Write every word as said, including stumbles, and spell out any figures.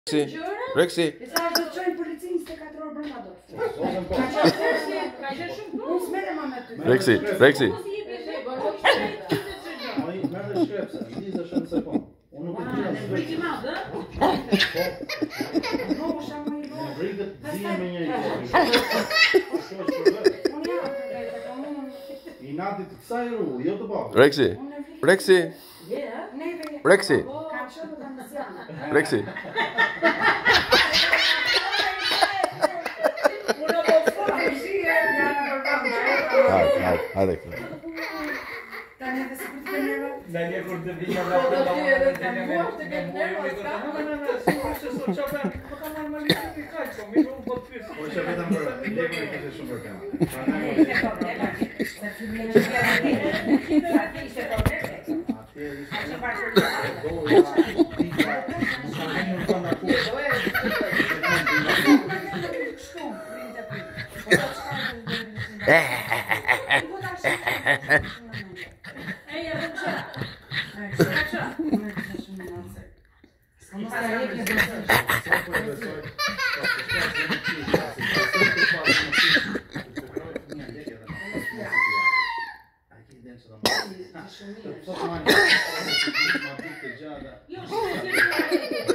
Rexi, Rexi. Sa do të çojnë policinë se katër orë brenda do të fut. Zonën po. Ka qenë shumë punë. Unë s'merrem më me ty. Rexi, Rexi. Ai merr shkrepse, lidhesh në sekond. Unë nuk e di as. Ne i madh, ë? Po, po shamë i Ne rritet dhije me njëri. Unë jam drejtë, po unë I natit të kësaj rrugë, jo të bashkë. Rexi, Rexi, je, ë? Neve. Rexi, Kam shumë të ambizione. Rexi. Unë po fort, shi, janë për kam. Hajde, hajde, hajde. Tani të sigurt të neve. Da një kur të vijë nga Po do nga të jetë të mbuar të ketë nervos, ka? No, no, no, se so çfarë, po ka normalisht i kaq, mi nuk po të pyes. Po që vetëm për lekë e kishte shumë për tema. Ishte problema. Se ti më në shkëndijë, aty ishte probleme. Atje ishte Ashtu bashkë. doja, pizza, nuk kam vënë në na ku. Io